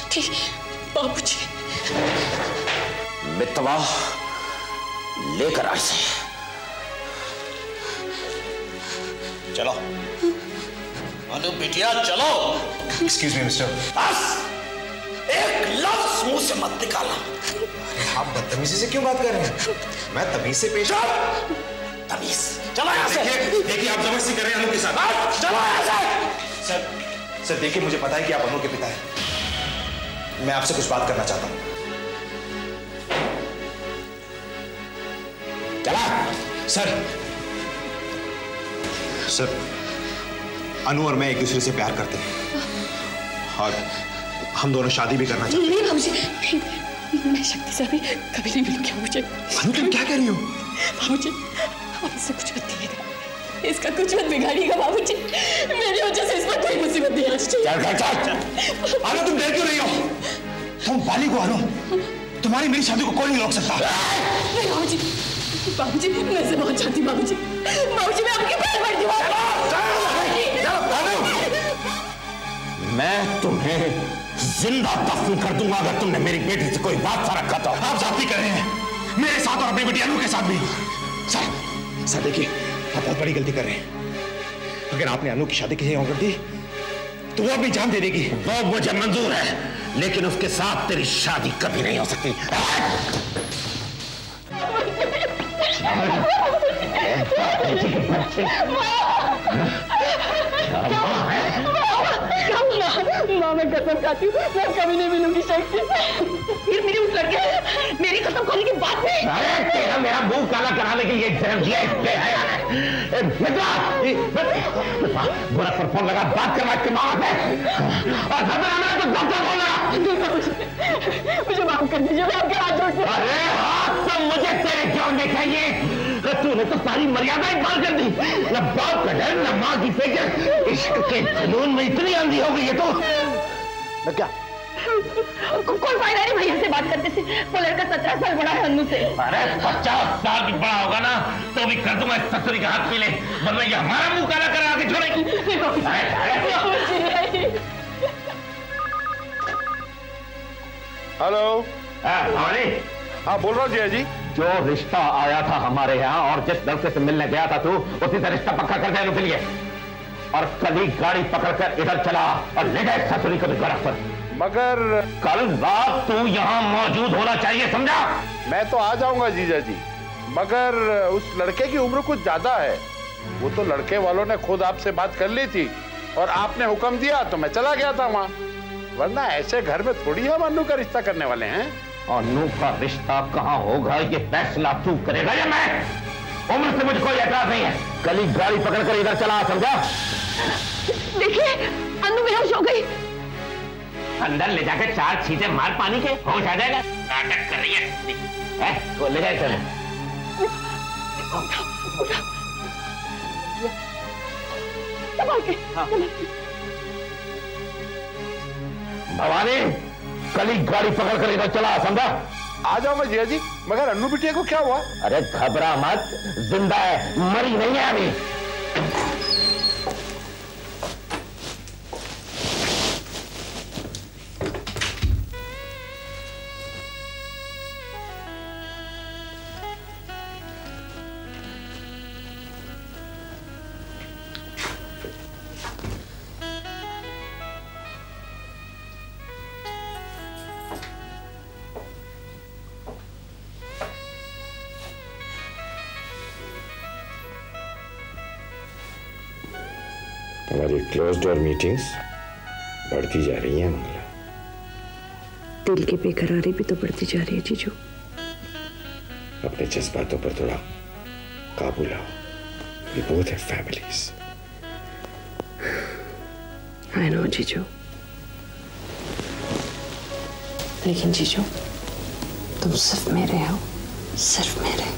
ठीक बाबूजी। मितवा लेकर आए से। चलो अनु बिटिया चलो। Excuse me mister. बस एक लफ्ज मुंह से मत निकालना। आप बदतमीजी से क्यों बात कर रहे हैं? मैं तमीज से पेश। तमीज। चलो यहाँ से। देखिए आप जबरदस्ती कर रहे हैं अनु के साथ। चलो यहाँ से। सर देखिए मुझे पता है कि आप अनु के पिता हैं। मैं आपसे कुछ बात करना चाहता हूँ। चला। सर अनु और मैं एक दूसरे से प्यार करते हैं और हम दोनों शादी भी करना चाहते हैं। नहीं बाबूजी, मैं शक्ति से कभी नहीं मिलूंगी बाबूजी। अनु तुम क्या कह रही हो? बाबूजी आप इससे कुछ मत कहिएगा, इसका कुछ मत बिगाड़िएगा बाबूजी। मेरी वजह से इस पर कोई मुसीबत नहीं आनी चाहिए। अनु तुम डर क्यों रही हो? तुम बालिग हो अनु, तुम्हारी मेरी शादी को कोई नहीं रोक सकता। नहीं बाबूजी, बाबूजी मैं इसे बहुत चाहती हूँ बाबूजी। बाबूजी मैं आपके पैर पड़ती हूँ। मैं तुम्हें जिंदा दफन कर दूंगा अगर तुमने मेरी बेटी से कोई बात सा रखा तो। आप जाती कर रहे हैं मेरे साथ और अपनी बेटी अनु के साथ भी। सर देखिए आप बहुत बड़ी गलती कर रहे हैं। अगर आपने अनु की शादी किसी और कर दी तो वो अपनी जान दे देगी। वो मुझे मंजूर है, लेकिन उसके साथ तेरी शादी कभी नहीं हो सकती। माँ मैं कसम खाती हूँ मैं कभी नहीं मिलूंगी शक्ति से। फिर मेरी उस लड़के मेरी कसम खाने की बात नहीं। अरे तेरा मेरा मुंह काला कराने के लिए जन्म दिया इसलिए बुरा पर फोन लगा, बात करवा के माँ से और घर में आना तो डॉक्टर बोला। मुझे माफ कर दीजिए, मैं आपके हाथ जोड़ती हूँ। अरे हाथ तो मुझे तेरे जोड़ने चाहिए। तूने तो सारी मर्यादा इकबाल कर दी। न बाप का डर न माँ की फिक्र, इश्क के जुनून में इतनी आंधी हो गई है तो मैं क्या? कोई फायदा नहीं भैया से बात करते थे, वो लड़का 17 साल बड़ा है अन्नू से। अरे 50 साल भी बड़ा होगा ना तो भी कर दूंगा ससुरी का हाथ पीले, वरना ये हमारा मुंह काला करा के छोड़ेगी। हेलो। हाँ बोल रहा हूँ जय जी। जो रिश्ता आया था हमारे यहाँ और जिस लड़के से मिलने गया था तू, उसी से रिश्ता पक्का कर देने के लिए, और कल ही गाड़ी पकड़कर इधर चला और ले गए ससुरी को भी गिरफ्त पर। मगर कल रात तू यहाँ मौजूद होना चाहिए, समझा? मैं तो आ जाऊंगा जीजा जी, मगर उस लड़के की उम्र कुछ ज्यादा है। वो तो लड़के वालों ने खुद आपसे बात कर ली थी और आपने हुक्म दिया तो मैं चला गया था वहाँ, वरना ऐसे घर में थोड़ी हम अन्नू का रिश्ता करने वाले हैं। अन्नू का रिश्ता कहाँ होगा ये फैसला तू करेगा या मैं? उम्र से मुझे कोई एतराज नहीं है। कल ही गाड़ी पकड़कर इधर चला, समझा? देखिए अन्नू बेहोश हो गई। अंदर ले जाकर 4 छींटे मार पानी के होश आ जाएगा। नाटक कर रही है वो ले जाए चल। भवानी कल ही गाड़ी पकड़कर इधर चला, समझा? आ जाऊंगा जिया जी, मगर अन्नू बिटिया को क्या हुआ? अरे घबरा मत, जिंदा है, मरी नहीं है अभी। हमारी क्लोज डोर मीटिंग्स बढ़ती जा रही हैं मंगला। दिल की बेकरारी भी तो बढ़ती जा रही है जीजू। अपने जज्बातों पर थोड़ा काबू लाओ। We both have families. I know जीजू, लेकिन जीजू तुम सिर्फ मेरे हो, सिर्फ मेरे।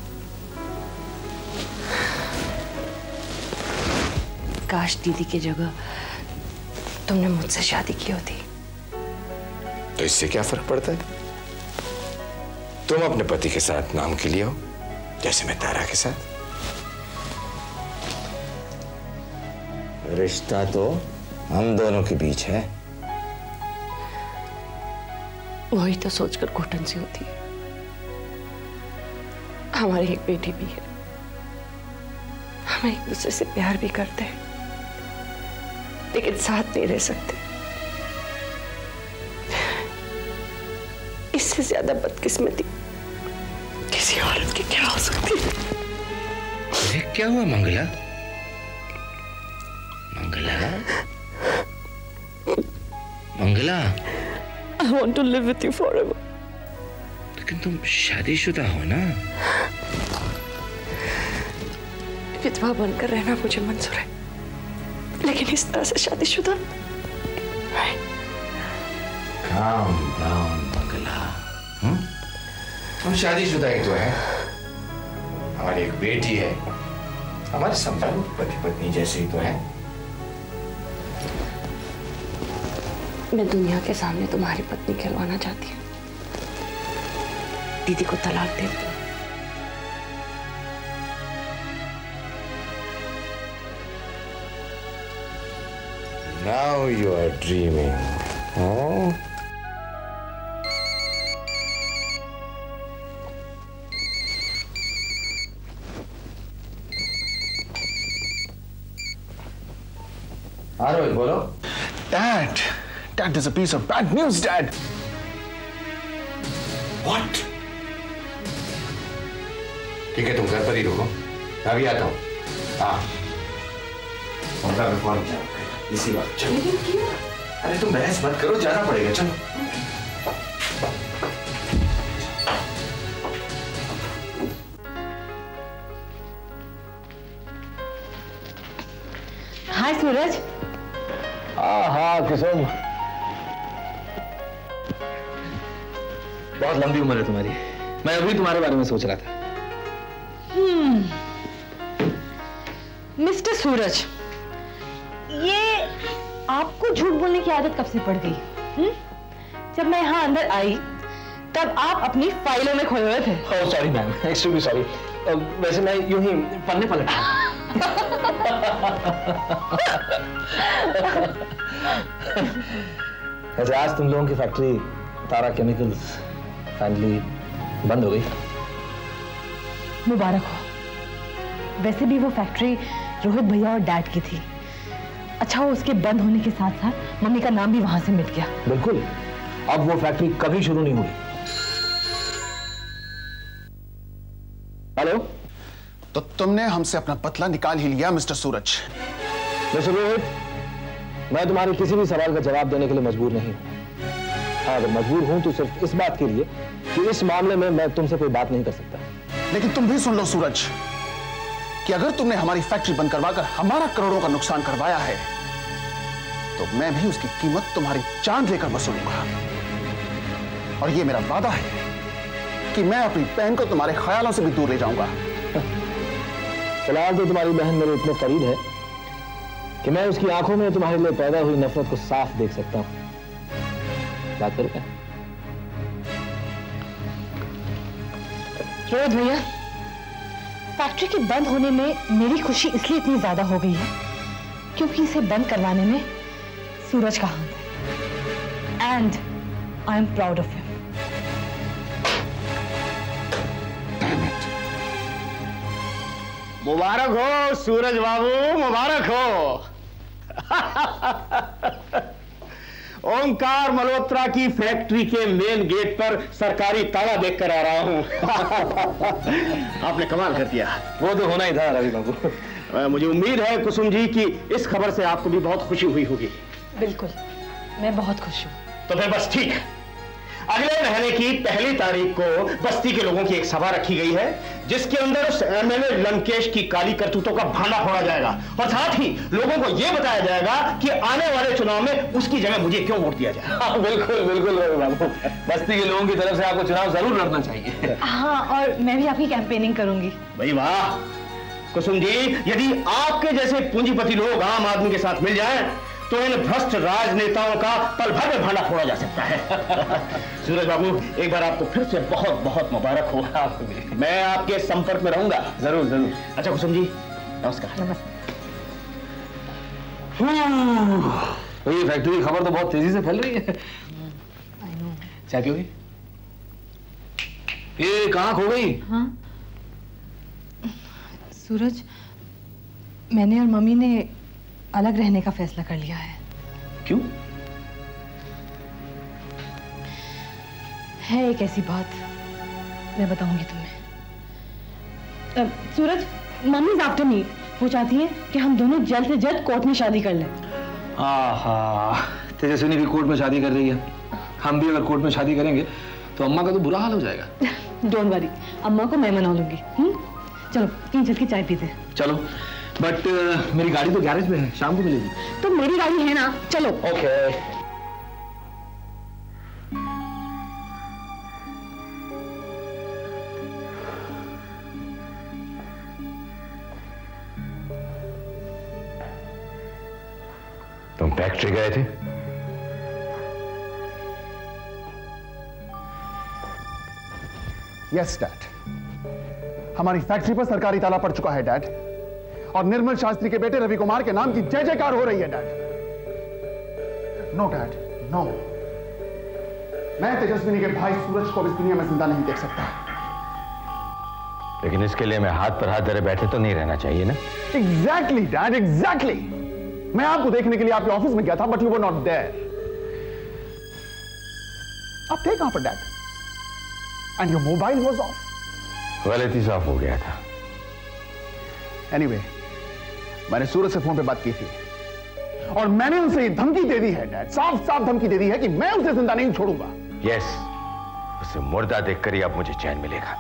काश दीदी की जगह तुमने मुझसे शादी की होती। तो इससे क्या फर्क पड़ता है? तुम अपने पति के साथ नाम के लिए हो, जैसे मैं तारा के साथ। रिश्ता तो हम दोनों के बीच है, वही तो सोचकर घुटन सी होती है। हमारी एक बेटी भी है, हम एक दूसरे से प्यार भी करते हैं, लेकिन साथ नहीं रह सकते। इससे ज्यादा बदकिस्मती किसी औरत की क्या हो सकती है? अरे क्या हुआ Mangla? Mangla, Mangla, I want to live with you forever. लेकिन तुम शादीशुदा हो ना? विधवा बनकर रहना मुझे मंजूर है, लेकिन इस तरह से शादीशुदा Calm down, मंगला। हम शादीशुदा ही तो है, हमारी एक बेटी है, हमारे समझो पति पत्नी जैसे ही तो है। मैं दुनिया के सामने तुम्हारी पत्नी कहलवाना चाहती हूँ। दीदी को तलाक दे दो। Now you are dreaming, huh? हाँ रोहित बोलो। Dad, Dad, there's a piece of bad news, Dad. What? ठीक है, तुम घर पर ही रुको, मैं अभी आता हूँ। हाँ, मैं फोन किया इसी बात। चलो। अरे तुम बहस मत करो, जाना पड़ेगा, चलो। हाय सूरज। हाँ कुसुम, बहुत लंबी उम्र है तुम्हारी, मैं अभी तुम्हारे बारे में सोच रहा था। मिस्टर सूरज, ये आपको झूठ बोलने की आदत कब से पड़ गई? जब मैं यहाँ अंदर आई तब आप अपनी फाइलों में खोए हुए थे। Oh sorry ma'am, extremely sorry. वैसे मैं यूं ही पन्ने पलट रहा। वैसे आज तुम लोगों की फैक्ट्री तारा केमिकल्स फाइनली बंद हो गई। मुबारक हो। वैसे भी वो फैक्ट्री रोहित भैया और डैड की थी। अच्छा हो उसके बंद होने के साथ साथ मम्मी का नाम भी वहां से मिट गया। बिल्कुल, अब वो फैक्ट्री कभी शुरू नहीं हुई। हेलो, तो तुमने हमसे अपना पतला निकाल ही लिया मिस्टर सूरज। मिस्टर रोहित, मैं तुम्हारे किसी भी सवाल का जवाब देने के लिए मजबूर नहीं हूं। हाँ, अगर मजबूर हूं तो सिर्फ इस बात के लिए कि इस मामले में मैं तुमसे कोई बात नहीं कर सकता। लेकिन तुम भी सुन लो सूरज, कि अगर तुमने हमारी फैक्ट्री बंद करवाकर हमारा करोड़ों का नुकसान करवाया है, तो मैं भी उसकी कीमत तुम्हारी जान लेकर वसूलूंगा। और ये मेरा वादा है कि मैं अपनी बहन को तुम्हारे ख्यालों से भी दूर ले जाऊंगा। फिलहाल तो तुम्हारी बहन मेरे इतने करीब है कि मैं उसकी आंखों में तुम्हारे लिए पैदा हुई नफरत को साफ देख सकता हूं। बात करूं क्या? रोहित भैया, फैक्ट्री के बंद होने में मेरी खुशी इसलिए इतनी ज्यादा हो गई है क्योंकि इसे बंद करवाने में सूरज का हाथ है। And I am proud of him. मुबारक हो सूरज बाबू, मुबारक हो। ओंकार मल्होत्रा की फैक्ट्री के मेन गेट पर सरकारी ताला देखकर आ रहा हूं। आपने कमाल कर दिया। वो तो होना ही था रवि बाबू। मुझे उम्मीद है कुसुम जी कि इस खबर से आपको भी बहुत खुशी हुई होगी। बिल्कुल, मैं बहुत खुश हूँ। तो फिर बस ठीक, अगले महीने की 1 तारीख को बस्ती के लोगों की एक सभा रखी गई है जिसके अंदर उस एमएलए लंकेश की काली करतूतों का भांडा फोड़ा जाएगा और साथ ही लोगों को यह बताया जाएगा कि आने वाले चुनाव में उसकी जगह मुझे क्यों वोट दिया जाए। हाँ, बिल्कुल बिल्कुल रवि बाबू, बस्ती के लोगों की तरफ से आपको चुनाव जरूर लड़ना चाहिए। हाँ, और मैं भी आपकी कैंपेनिंग करूंगी। भाई वाह कुसुम जी, यदि आपके जैसे पूंजीपति लोग आम आदमी के साथ मिल जाएं तो इन भ्रष्ट राजनेताओं का पल भर में भांडा फोड़ा जा सकता है। सूरज बाबू, एक बार आपको फिर से बहुत बहुत मुबारक हो। आपको भी। मैं आपके संपर्क में रहूंगा। जरूर जरूर। अच्छा कुसुम जी, नमस्कार। नमस्ते। तो ये फैक्ट्री की खबर तो बहुत तेजी से फैल रही है। चाय पियोगी? ये कहाँ खो गई? हाँ सूरज, मैंने और मम्मी ने अलग रहने का फैसला कर लिया है। क्यों? है एक ऐसी बात, मैं बताऊंगी तुम्हें। Suraj, mummy is after me. वो चाहती है कि हम दोनों जल्द से जल्द कोर्ट में शादी कर लें। आहा, तेजस्विनी भी कोर्ट में शादी कर रही है। हम भी अगर कोर्ट में शादी करेंगे तो अम्मा का तो बुरा हाल हो जाएगा। डोंट वरी, अम्मा को मैं मना लूंगी। चलो कहीं चल के चाय पीते हैं। चलो, बट मेरी गाड़ी तो गैरेज में है, शाम को मिलेगी। तो मेरी गाड़ी है ना, चलो। ओके। तुम फैक्ट्री गए थे? यस डैड, हमारी फैक्ट्री पर सरकारी ताला पड़ चुका है डैड, और निर्मल शास्त्री के बेटे रवि कुमार के नाम की जय जयकार हो रही है डैड। नो डैड, नो, मैं तेजस्विनी के भाई सूरज को इस दुनिया में जिंदा नहीं देख सकता। लेकिन इसके लिए मैं हाथ पर हाथ धरे बैठे तो नहीं रहना चाहिए ना? Exactly dad, exactly. मैं आपको देखने के लिए आपके ऑफिस में गया था, but you were not there. आप थे कहां पर dad? And your mobile was off. गलती से ऑफ हो गया था। एनीवे, मैंने सूरज से फोन पे बात की थी और मैंने उनसे ये धमकी दे दी है डैड, साफ साफ धमकी दे दी है कि मैं उसे जिंदा नहीं छोड़ूंगा। यस, उसे मुर्दा देखकर ही अब मुझे चैन मिलेगा।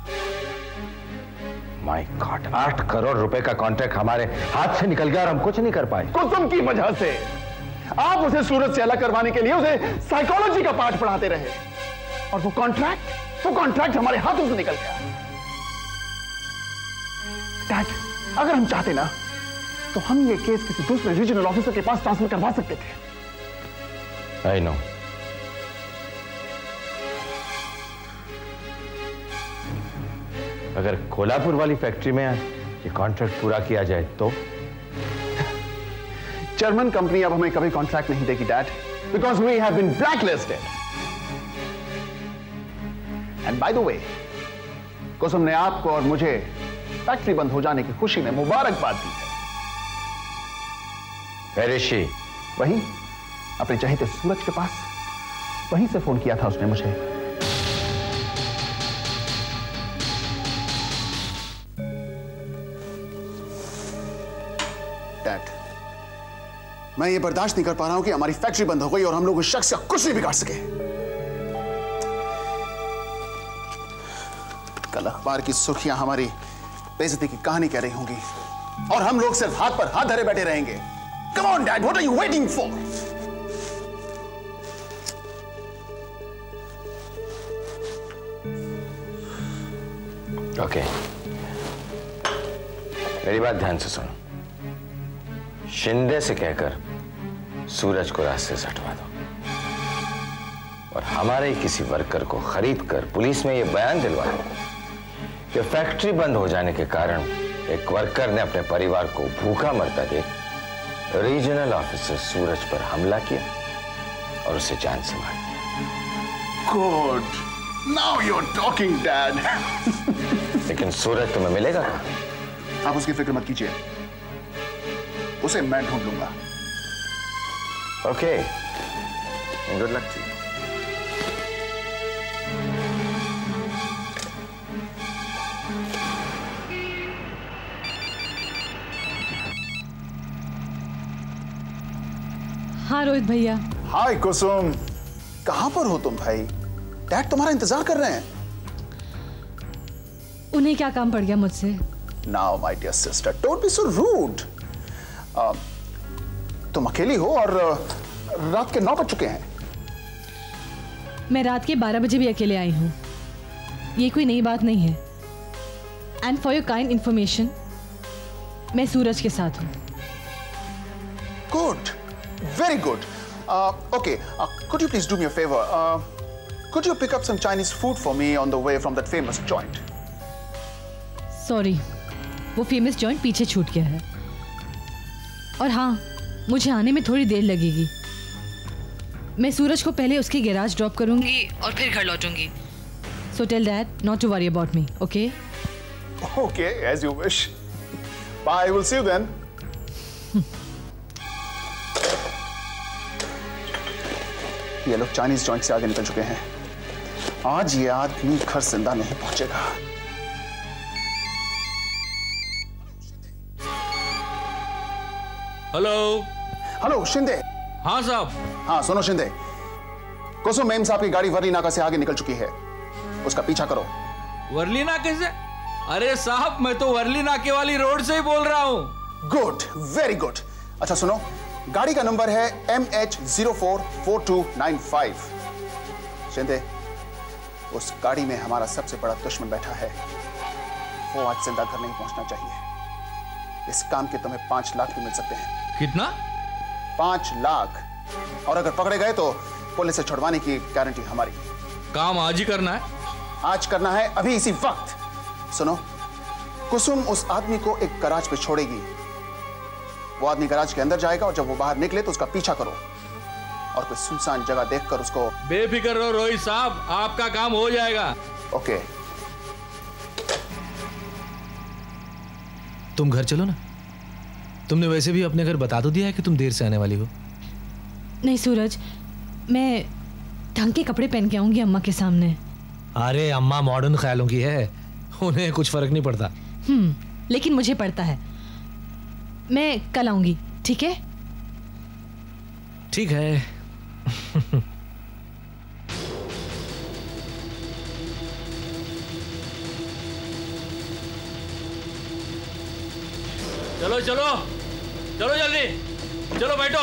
माय गॉड, 8 करोड़ रुपए का कॉन्ट्रैक्ट हमारे हाथ से निकल गया और हम कुछ नहीं कर पाए। कुसुम की वजह से। आप उसे सूरज से अलग करवाने के लिए उसे साइकोलॉजी का पाठ पढ़ाते रहे, और वो कॉन्ट्रैक्ट हमारे हाथों से निकल गया। डैड, अगर हम चाहते ना तो हम ये केस किसी दूसरे रीजनल ऑफिसर के पास ट्रांसफर करवा सकते थे। I know. अगर कोल्हापुर वाली फैक्ट्री में ये कॉन्ट्रैक्ट पूरा किया जाए तो? जर्मन कंपनी अब हमें कभी कॉन्ट्रैक्ट नहीं देगी dad, because we have been blacklisted. And by the way, Kusum ने आपको और मुझे फैक्ट्री बंद हो जाने की खुशी में मुबारकबाद दी है। Where is she? वही अपने चहेते सूरज के पास, वहीं से फोन किया था उसने मुझे। डैड, मैं ये बर्दाश्त नहीं कर पा रहा हूं कि हमारी फैक्ट्री बंद हो गई और हम लोग उस शख्स का कुछ नहीं बिगाड़ सके। कल अखबार की सुर्खियां हमारी बेइज्जती की कहानी कह रही होंगी और हम लोग सिर्फ हाथ पर हाथ धरे बैठे रहेंगे। Come on, Dad, what are you waiting for? Okay. मेरी बात ध्यान से सुनो। शिंदे से कहकर सूरज को रास्ते से हटवा दो और हमारे किसी वर्कर को खरीद कर पुलिस में यह बयान दिलवा दो कि फैक्ट्री बंद हो जाने के कारण एक वर्कर ने अपने परिवार को भूखा मरता देख रीजनल ऑफिसर सूरज पर हमला किया और उसे जान से मार दिया। Good. Now you're talking, Dad. लेकिन सूरज तुम्हें मिलेगा कहाँ? आप उसकी फिक्र मत कीजिए, उसे मैं ढूंढ लूंगा। Okay, good luck to you. हाँ रोहित भैया। हाय कुसुम, कहां पर हो तुम भाई? डैड तुम्हारा इंतजार कर रहे हैं। उन्हें क्या काम पड़ गया मुझसे? Now my dear sister, don't be so rude. तुम अकेली हो और रात के 9 बज चुके हैं। मैं रात के 12 बजे भी अकेले आई हूँ, ये कोई नई बात नहीं है। And for your kind information, मैं सूरज के साथ हूँ। Good, very good. Okay, could you please do me a favor? Could you pick up some Chinese food for me on the way from that famous joint? Sorry, वो famous joint पीछे छूट गया है। और हाँ, मुझे आने में थोड़ी देर लगेगी। मैं सूरज को पहले उसके गैराज ड्रॉप करूंगी और फिर घर लौटूंगी। So tell dad not to worry about me, okay? Okay, as you wish. Bye, will see you then. ये लोग चाइनीज जॉइंट से आगे निकल चुके हैं। आज ये आदमी घर जिंदा नहीं पहुंचेगा। हेलो। हेलो शिंदे। हाँ साहब। हाँ सुनो शिंदे, कुसुम मेम साहब की गाड़ी वर्ली नाका से आगे निकल चुकी है, उसका पीछा करो। वर्ली नाके से? अरे साहब मैं तो वर्ली नाके वाली रोड से ही बोल रहा हूँ। Good, very good. अच्छा सुनो, गाड़ी का नंबर है MH044295। शिंदे, उस गाड़ी में हमारा सबसे बड़ा दुश्मन बैठा है, वो आज जिंदा घर नहीं पहुंचना चाहिए। इस काम के तुम्हें 5 लाख भी मिल सकते हैं। कितना? 5 लाख। और अगर पकड़े गए तो पुलिस से छुड़वाने की गारंटी हमारी। काम आज ही करना है? आज करना है, अभी इसी वक्त। सुनो, कुसुम उस आदमी को एक गैराज पे छोड़ेगी। वो आदमी गैराज के अंदर जाएगा और जब वो बाहर निकले तो उसका पीछा करो और कोई सुनसान जगह देखकर उसको। बेफिक्र रहो रोहित साहब, आपका काम हो जाएगा। ओके। तुम घर चलो ना। तुमने वैसे भी अपने घर बता तो दिया है कि तुम देर से आने वाली हो। नहीं सूरज, मैं ढंग के कपड़े पहन के आऊंगी अम्मा के सामने। अरे अम्मा मॉडर्न ख्यालों की है, उन्हें कुछ फर्क नहीं पड़ता। लेकिन मुझे पड़ता है। मैं कल आऊंगी, ठीक है? ठीक है। चलो चलो चलो जल्दी, चलो बैठो।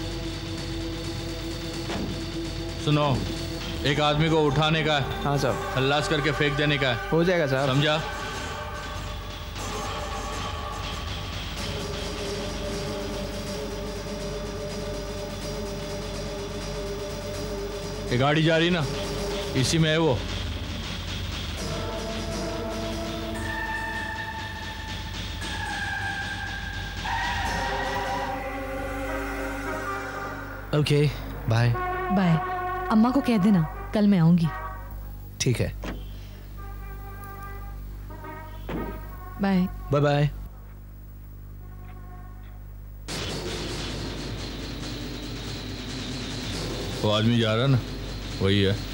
सुनो, एक आदमी को उठाने का है। हाँ साहब। खल्लास करके फेंक देने का है। हो जाएगा साहब। समझा? ये गाड़ी जा रही ना, इसी में है वो। Okay, bye. बाय। अम्मा को कह देना कल मैं आऊंगी। ठीक है। बाय। Bye bye. वो आदमी जा रहा ना, वही है।